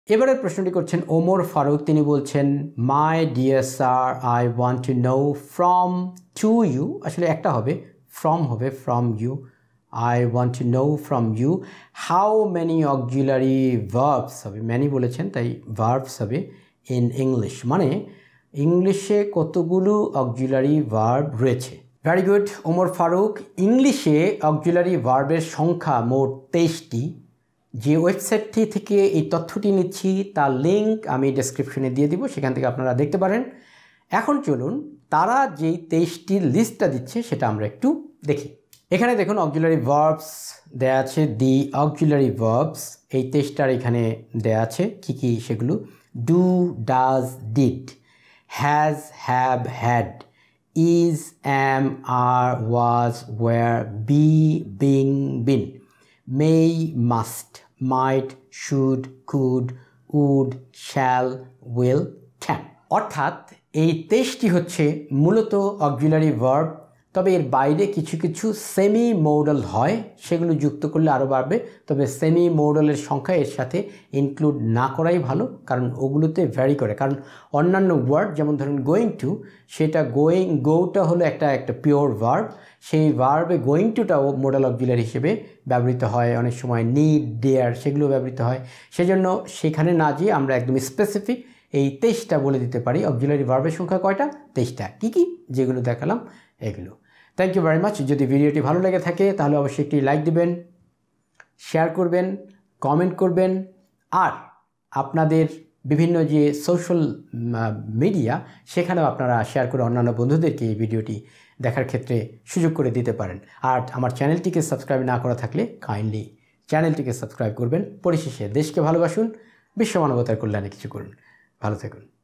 এবারে প্রশ্নটি করছেন ওমর ফারুক, তিনি বলছেন my dear sir I want to know from to you, আসলে একটা হবে from you, I want to know from you how many auxiliary verbs হবে, many বলেছেন তাই verbs হবে in English, মানে ইংলিশে কতগুলো অক্সিলারি ভার্ব রয়েছে। ভেরি গুড ওমর ফারুক, ইংলিশে অক্সিলারি ভার্বের সংখ্যা মোট 23টি। যে ওয়েবসাইটটি থেকে এই তথ্যটি নিচ্ছি তার লিঙ্ক আমি ডেসক্রিপশনে দিয়ে দিব, সেখান থেকে আপনারা দেখতে পারেন। এখন চলুন তারা যেই 23টির লিস্টটা দিচ্ছে সেটা আমরা একটু দেখি। এখানে দেখুন অক্সিলারি ভার্বস দেয়া আছে, দি অক্সিলারি ভার্বস এই 23টার এখানে দেয়া আছে কি কি সেগুলো। Do, does, did, has, have, had, is, am, are, was, were, be, being, been, may, must, might, should, could, would, shall, will, can। অর্থাৎ এই 23টি হচ্ছে মূলত অক্সিলারি ভার্ব, তবে এর বাইরে কিছু কিছু সেমি মডাল হয়, সেগুলো যুক্ত করলে আরও বাড়বে, তবে সেমি মডালের সংখ্যা এর সাথে ইনক্লুড না করাই ভালো, কারণ ওগুলোতে ভ্যারি করে। কারণ অন্যান্য ওয়ার্ড যেমন ধরুন গোয়িং টু, সেটা গোটা হলো একটা পিওর ভার্ব, সেই ভার্বে গোয়িং টুটাও মডাল অক্সিলারি হিসেবে ব্যবহৃত হয়, অনেক সময় নিড, ডেয়ার সেগুলো ব্যবহৃত হয়। সেজন্য সেখানে না যেয়ে আমরা একদম স্পেসিফিক এই 23টা বলে দিতে পারি। অক্সিলারি ভার্বের সংখ্যা কয়টা? 23টা। কী কী? যেগুলো দেখালাম এগুলো। Thank you very much. যদি ভিডিওটি ভালো লেগে থাকে তাহলে অবশ্যই একটি লাইক দিবেন, শেয়ার করবেন, কমেন্ট করবেন, আর আপনাদের বিভিন্ন যে সোশ্যাল মিডিয়া সেখানেও আপনারা শেয়ার করে অন্যান্য বন্ধুদেরকে এই ভিডিওটি দেখার ক্ষেত্রে সুযোগ করে দিতে পারেন। আর আমার চ্যানেলটিকে সাবস্ক্রাইব না করা থাকলে কাইন্ডলি চ্যানেলটিকে সাবস্ক্রাইব করবেন। পরিশেষে দেশকে ভালোবাসুন, বিশ্ব মানবতার কল্যাণে কিছু করুন। ভালো থাকুন।